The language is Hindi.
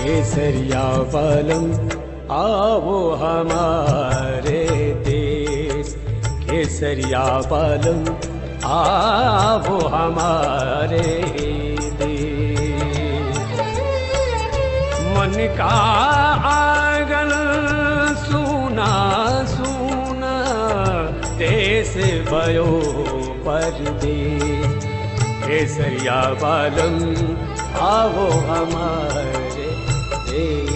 केसरिया बालम आओ हमारे देश, केसरिया बालम आओ हमारे देश। मन का आंगन सूना सूना, देश भयो परदेश। केसरिया बालम आओ हमारे देश।